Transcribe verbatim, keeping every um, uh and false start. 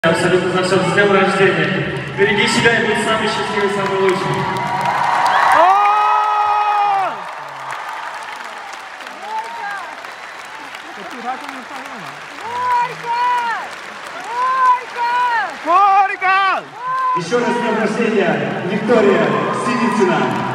Абсолютно за все. С днем рождения. Береги себя и будь самый счастливый, самый лучший. Еще раз с днем рождения, Виктория Синицына.